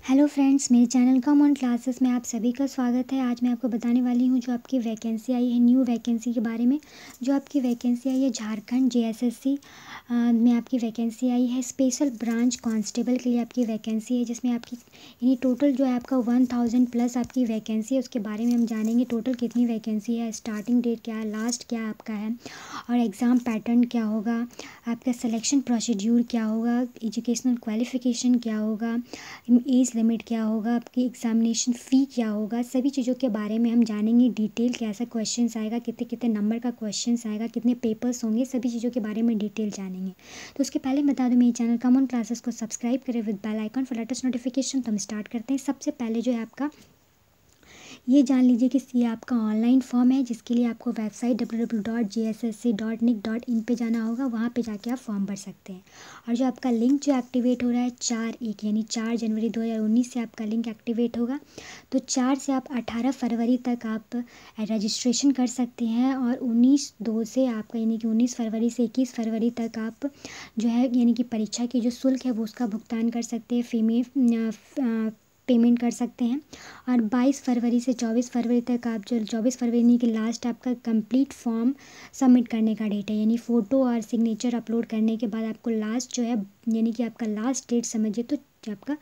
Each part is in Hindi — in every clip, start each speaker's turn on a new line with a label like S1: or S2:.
S1: हेलो फ्रेंड्स, मेरे चैनल कम ऑन क्लासेस में आप सभी का स्वागत है। आज मैं आपको बताने वाली हूँ जो आपकी वैकेंसी आई है, न्यू वैकेंसी के बारे में। जो आपकी वैकेंसी आई है झारखंड JSSC में आपकी वैकेंसी आई है। स्पेशल ब्रांच कांस्टेबल के लिए आपकी वैकेंसी है, जिसमें आपकी यानी टोटल जो है आपका 1000 प्लस आपकी वैकेंसी है। उसके बारे में हम जानेंगे टोटल कितनी वैकेंसी है, स्टार्टिंग डेट क्या है, लास्ट क्या आपका है और एग्ज़ाम पैटर्न क्या होगा, आपका सिलेक्शन प्रोसीड्यूर क्या होगा, एजुकेशनल क्वालिफिकेशन क्या होगा, एज लिमिट क्या होगा, आपकी एग्जामिनेशन फ़ी क्या होगा। सभी चीज़ों के बारे में हम जानेंगे डिटेल, कैसा क्वेश्चंस आएगा, कितने कितने नंबर का क्वेश्चंस आएगा, कितने पेपर्स होंगे, सभी चीज़ों के बारे में डिटेल जानेंगे। तो उसके पहले बता दूं, मेरे चैनल कॉमन क्लासेस को सब्सक्राइब करें with bell icon for latest notification. तो हम स्टार्ट करते हैं। सबसे पहले जो है आपका ये जान लीजिए कि ये आपका ऑनलाइन फॉर्म है, जिसके लिए आपको वेबसाइट www.jssc.nic.in पे जाना होगा। वहाँ पे जाके आप फॉर्म भर सकते हैं। और जो आपका लिंक जो एक्टिवेट हो रहा है 4/1 यानी 4 जनवरी 2019 से आपका लिंक एक्टिवेट होगा। तो 4 से आप 18 फरवरी तक आप रजिस्ट्रेशन कर सकते हैं और 19/2 से आपका यानी कि 19 फरवरी से 21 फरवरी तक आप जो है यानी कि परीक्षा की जो शुल्क है वो उसका भुगतान कर सकते हैं, पेमेंट कर सकते हैं। और 22 फरवरी से 24 फरवरी तक आप जो 24 फरवरी के लास्ट आपका कंप्लीट फॉर्म सबमिट करने का डेट है, यानी फ़ोटो और सिग्नेचर अपलोड करने के बाद आपको लास्ट जो है यानी कि आपका लास्ट डेट समझिए तो आपका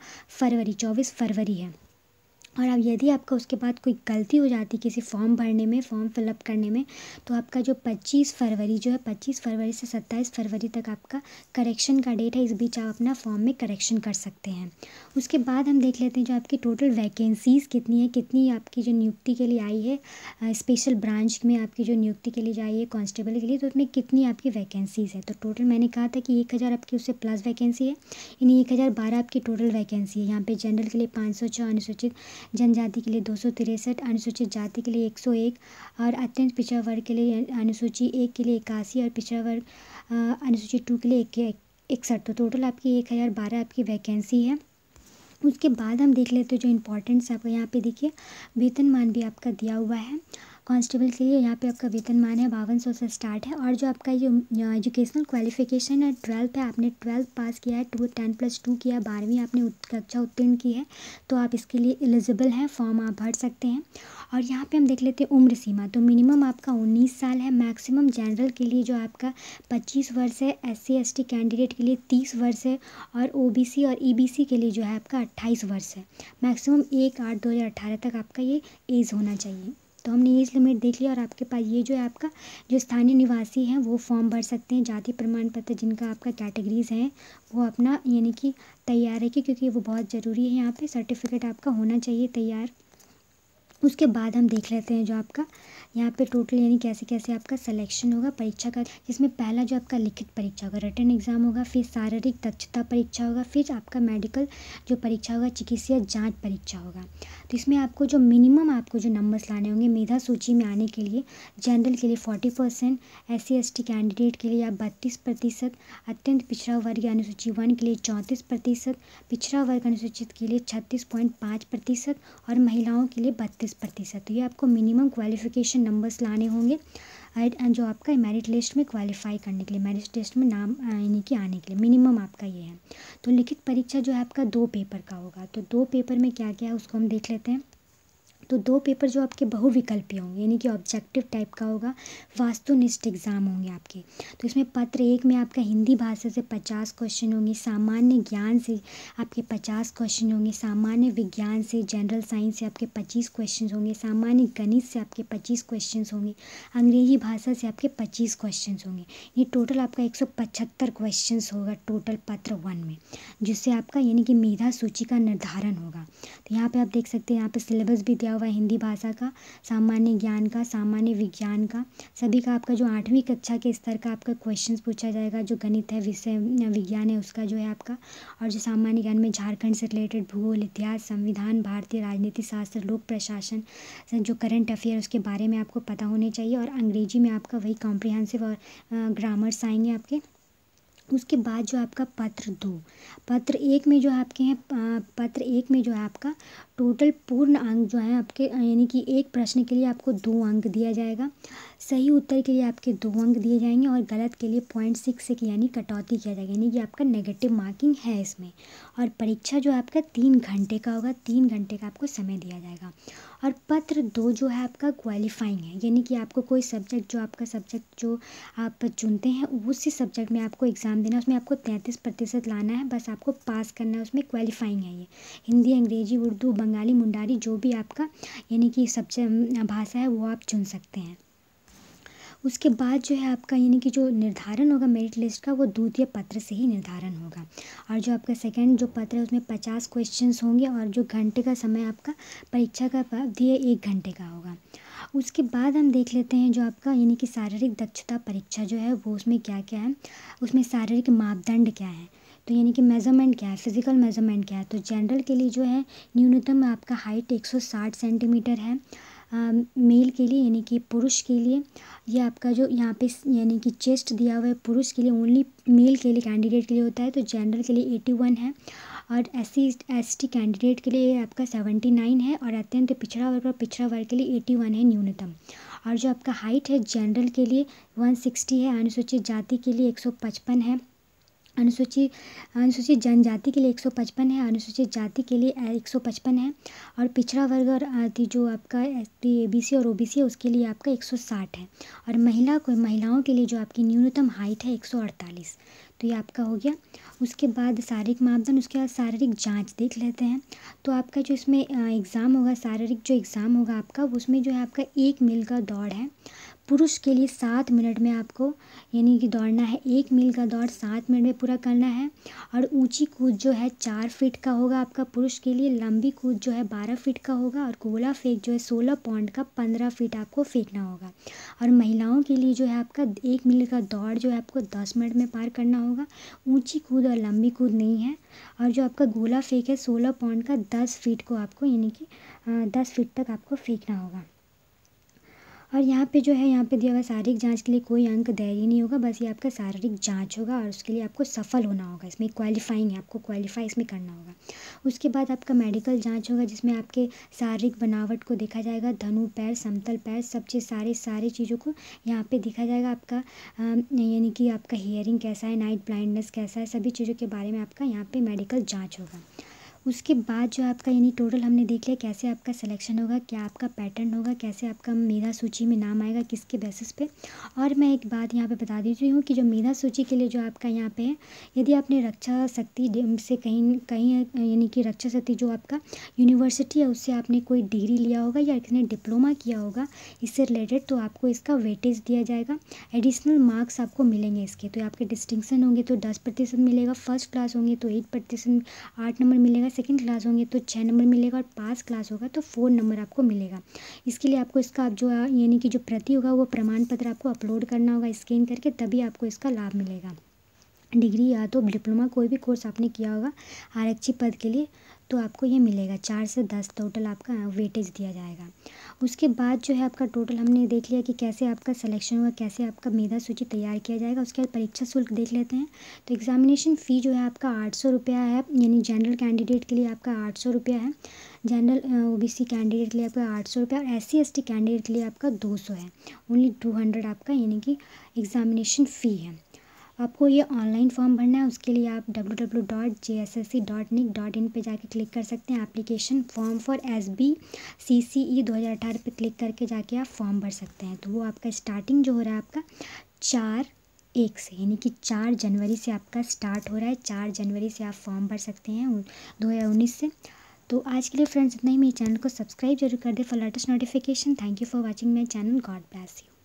S1: 24 फरवरी है। और अब यदि आपका उसके बाद कोई गलती हो जाती किसी फॉर्म भरने में, फॉर्म फिलअप करने में, तो आपका जो 25 फरवरी जो है 25 फरवरी से 27 फरवरी तक आपका करेक्शन का डेट है। इस बीच आप अपना फॉर्म में करेक्शन कर सकते हैं। उसके बाद हम देख लेते हैं जो आपकी टोटल वैकेंसीज़ कितनी है, कितनी आपकी जो नियुक्ति के लिए आई है स्पेशल ब्रांच में आपकी जो नियुक्ति के लिए जो आई है कांस्टेबल के लिए, तो उसमें कितनी आपकी वैकेंसीज़ है। तो टोटल मैंने कहा था कि 1000 आपकी उससे प्लस वैकेंसी है, यानी 1012 आपकी टोटल वैकेंसी है। यहाँ पे जनरल के लिए 506, अनुसूचित जनजाति के लिए 263, अनुसूचित जाति के लिए 101 और अत्यंत पिछड़ा वर्ग के लिए अनुसूची 1 के लिए 81 और पिछड़ा वर्ग अनुसूची 2 के लिए 61। तो टोटल आपकी 1012 आपकी वैकेंसी है। उसके बाद हम देख लेते हैं जो इम्पोर्टेंट्स आपको यहाँ पे देखिए वेतनमान भी आपका दिया हुआ है कांस्टेबल के लिए। यहाँ पे आपका वेतनमान है 5200 से स्टार्ट है। और जो आपका जो एजुकेशनल क्वालिफिकेशन है 12th है, आपने 12th पास किया है, 10+2 किया, 12वीं आपने कक्षा उत्तीर्ण की है, तो आप इसके लिए एलिजिबल हैं, फॉर्म आप भर सकते हैं। और यहाँ पे हम देख लेते हैं उम्र सीमा, तो मिनिमम आपका 19 साल है, मैक्सिमम जनरल के लिए जो आपका 25 वर्ष है, SC ST कैंडिडेट के लिए 30 वर्ष है और OBC और EBC के लिए जो है आपका 28 वर्ष है। मैक्सिमम 1/8/2018 तक आपका ये एज होना चाहिए। तो हमने एज लिमिट देख लिया। और आपके पास ये जो है आपका जो स्थानीय निवासी हैं वो फॉर्म भर सकते हैं। जाति प्रमाण पत्र जिनका आपका कैटेगरीज़ हैं वो अपना यानी कि तैयार रखिए, क्योंकि वो बहुत ज़रूरी है। यहाँ पे सर्टिफिकेट आपका होना चाहिए तैयार। उसके बाद हम देख लेते हैं जो आपका यहाँ पे टोटल यानी कैसे कैसे आपका सिलेक्शन होगा परीक्षा का, जिसमें पहला जो आपका लिखित परीक्षा होगा, रिटन एग्ज़ाम होगा, फिर शारीरिक दक्षता परीक्षा होगा, फिर आपका मेडिकल जो परीक्षा होगा, चिकित्सीय जांच परीक्षा होगा। तो इसमें आपको जो मिनिमम आपको जो नंबर्स लाने होंगे मेधा सूची में आने के लिए, जनरल के लिए 40%, SC ST कैंडिडेट के लिए आप 32%, अत्यंत पिछड़ा वर्ग अनुसूची 1 के लिए 34%, पिछड़ा वर्ग अनुसूचित के लिए 36.5% और महिलाओं के लिए 32%। तो ये आपको मिनिमम क्वालिफिकेशन नंबर्स लाने होंगे जो आपका मेरिट लिस्ट में क्वालिफाई करने के लिए, मेरिट लिस्ट में नाम यानी कि आने के लिए मिनिमम आपका ये है। तो लिखित परीक्षा जो है आपका 2 पेपर का होगा। तो 2 पेपर में क्या क्या है उसको हम देख लेते हैं। तो 2 पेपर जो आपके बहुविकल्पीय होंगे यानी कि ऑब्जेक्टिव टाइप का होगा, वास्तुनिष्ठ एग्ज़ाम होंगे आपके। तो इसमें पत्र 1 में आपका हिंदी भाषा से 50 क्वेश्चन होंगे, सामान्य ज्ञान से आपके 50 क्वेश्चन होंगे, सामान्य विज्ञान से जनरल साइंस से आपके 25 क्वेश्चन होंगे, सामान्य गणित से आपके 25 क्वेश्चन होंगे, अंग्रेजी भाषा से आपके 25 क्वेश्चन होंगे। ये टोटल आपका 175 क्वेश्चन होगा टोटल पत्र 1 में, जिससे आपका यानी कि मेधा सूची का निर्धारण होगा। तो यहाँ पे आप देख सकते हैं यहाँ पे सिलेबस भी दिया हुआ है हिंदी भाषा का, सामान्य ज्ञान का, सामान्य विज्ञान का, सभी का आपका जो 8वीं कक्षा के स्तर का आपका क्वेश्चंस पूछा जाएगा। जो गणित है, विषय विज्ञान है उसका जो है आपका, और जो सामान्य ज्ञान में झारखंड से रिलेटेड भूगोल, इतिहास, संविधान, भारतीय राजनीति शास्त्र, लोक प्रशासन, जो करंट अफेयर उसके बारे में आपको पता होने चाहिए। और अंग्रेजी में आपका वही कॉम्प्रिहेंसिव और ग्रामर्स आएंगे आपके। उसके बाद जो आपका पत्र 2, पत्र 1 में जो आपके हैं पत्र 1 में जो है आपका टोटल पूर्ण अंक जो है आपके यानी कि एक प्रश्न के लिए आपको 2 अंक दिया जाएगा। सही उत्तर के लिए आपके 2 अंक दिए जाएंगे और गलत के लिए 0.6 से यानी कटौती किया जाएगा, यानी कि आपका नेगेटिव मार्किंग है इसमें। और परीक्षा जो है आपका 3 घंटे का होगा, 3 घंटे का आपको समय दिया जाएगा। और पत्र 2 जो है आपका क्वालिफाइंग है, यानी कि आपको कोई सब्जेक्ट जो आपका सब्जेक्ट जो आप चुनते हैं उसी सब्जेक्ट में आपको एग्ज़ाम देना है, उसमें आपको 33% लाना है, बस आपको पास करना है, उसमें क्वालिफाइंग है ये। हिंदी, अंग्रेजी, उर्दू, बंगाली, मुंडारी जो भी आपका यानी कि सब्जेक्ट भाषा है वो आप चुन सकते हैं। उसके बाद जो है आपका यानी कि जो निर्धारण होगा मेरिट लिस्ट का वो द्वितीय पत्र से ही निर्धारण होगा। और जो आपका सेकंड जो पत्र है उसमें 50 क्वेश्चंस होंगे और जो घंटे का समय आपका परीक्षा का अवधि है 1 घंटे का होगा। उसके बाद हम देख लेते हैं जो आपका यानी कि शारीरिक दक्षता परीक्षा जो है वो उसमें क्या क्या है, उसमें शारीरिक मापदंड क्या है, तो यानी कि मेज़रमेंट क्या है, फिजिकल मेज़रमेंट क्या है। तो जनरल के लिए जो है न्यूनतम आपका हाइट 160 सेंटीमीटर है। मेल के लिए यानी कि पुरुष के लिए ये आपका जो यहाँ पे यानी कि चेस्ट दिया हुआ है पुरुष के लिए, ओनली मेल के लिए कैंडिडेट के लिए होता है, तो जनरल के लिए 81 है। और SC/ST कैंडिडेट के लिए आपका 79 है। और अत्यंत पिछड़ा वर्ग और पिछड़ा वर्ग के लिए 81 है न्यूनतम। और जो आपका हाइट है जनरल के लिए 160 है, अनुसूचित जाति के लिए 155 है, अनुसूचित जनजाति के लिए 155 है, अनुसूचित जाति के लिए 155 है। और पिछड़ा वर्ग और जो आपका ST ABC और OBC है उसके लिए आपका 160 है। और महिलाओं के लिए जो आपकी न्यूनतम हाइट है 148। तो ये आपका हो गया। उसके बाद शारीरिक मापदंड, उसके बाद शारीरिक जांच देख लेते हैं। तो आपका जो इसमें एग्ज़ाम होगा, शारीरिक जो एग्ज़ाम होगा आपका उसमें जो है आपका 1 मील का दौड़ है। पुरुष के लिए 7 मिनट में आपको यानी कि दौड़ना है, 1 मील का दौड़ 7 मिनट में पूरा करना है। और ऊंची कूद जो है 4 फीट का होगा आपका पुरुष के लिए, लंबी कूद जो है 12 फीट का होगा। और गोला फेंक जो है 16 पॉइंट का 15 फीट आपको फेंकना होगा। और महिलाओं के लिए जो है आपका 1 मील का दौड़ जो है आपको 10 मिनट में पार करना होगा। ऊंची कूद और लंबी कूद नहीं है। और जो आपका गोला फेंक है 16 पॉइंट का 10 फीट को आपको यानी कि 10 फीट तक आपको फेंकना होगा। और यहाँ पे जो है यहाँ पे दिया हुआ शारीरिक जांच के लिए कोई अंक देय नहीं होगा, बस ये आपका शारीरिक जांच होगा और उसके लिए आपको सफल होना होगा, इसमें क्वालिफाइंग है, आपको क्वालिफाई इसमें करना होगा। उसके बाद आपका मेडिकल जांच होगा जिसमें आपके शारीरिक बनावट को देखा जाएगा, धनु पैर, समतल पैर, सब चीज़ सारी चीज़ों को यहाँ पे देखा जाएगा। आपका यानी कि आपका हियरिंग कैसा है, नाइट ब्लाइंडनेस कैसा है, सभी चीज़ों के बारे में आपका यहाँ पे मेडिकल जाँच होगा। उसके बाद जो आपका यानी टोटल हमने देख लिया कैसे आपका सिलेक्शन होगा, क्या आपका पैटर्न होगा, कैसे आपका मेधा सूची में नाम आएगा, किसके बेसिस पे। और मैं एक बात यहाँ पे बता देती हूँ कि जो मेधा सूची के लिए जो आपका यहाँ पे है, यदि आपने रक्षा शक्ति से कहीं यानी कि रक्षा शक्ति जो आपका यूनिवर्सिटी है उससे आपने कोई डिग्री लिया होगा या किसी ने डिप्लोमा किया होगा इससे रिलेटेड, तो आपको इसका वेटेज दिया जाएगा, एडिशनल मार्क्स आपको मिलेंगे इसके। तो आपके डिस्टिंक्शन होंगे तो 10% मिलेगा, फर्स्ट क्लास होंगे तो 8%, 8 नंबर मिलेगा, सेकंड क्लास होंगे तो 6 नंबर मिलेगा, और पास क्लास होगा तो 4 नंबर आपको मिलेगा। इसके लिए आपको इसका आप जो यानी कि जो प्रति होगा वो प्रमाण पत्र आपको अपलोड करना होगा स्कैन करके, तभी आपको इसका लाभ मिलेगा। डिग्री या तो डिप्लोमा कोई भी कोर्स आपने किया होगा आरक्षित पद के लिए तो आपको ये मिलेगा। 4 से 10 टोटल आपका वेटेज दिया जाएगा। उसके बाद जो है आपका टोटल हमने देख लिया कि कैसे आपका सिलेक्शन होगा, कैसे आपका मेधा सूची तैयार किया जाएगा। उसके बाद परीक्षा शुल्क देख लेते हैं। तो एग्जामिनेशन फ़ी जो है आपका 800 रुपया है, यानी जनरल कैंडिडेट के लिए आपका 800 रुपया है, जनरल OBC कैंडिडेट के लिए आपका 800 रुपया, और SC/ST कैंडिडेट के लिए आपका 200 है, ओनली 200 आपका यानी कि एग्ज़ामिनेशन फ़ी है। आपको ये ऑनलाइन फॉर्म भरना है, उसके लिए आप www.jssc.nic.in पे जाके क्लिक कर सकते हैं। एप्लीकेशन फॉर्म फॉर SBCCE 2018 पे क्लिक करके जाके आप फॉर्म भर सकते हैं। तो वो आपका स्टार्टिंग जो हो रहा है आपका 4/1 से, यानी कि 4 जनवरी से आपका स्टार्ट हो रहा है। 4 जनवरी से आप फॉर्म भर सकते हैं 2019 से। तो आज के लिए फ्रेंड्स इतना ही। मेरे चैनल को सब्सक्राइब जरूर कर दे for latest notification. Thank you for watching my channel. God bless you.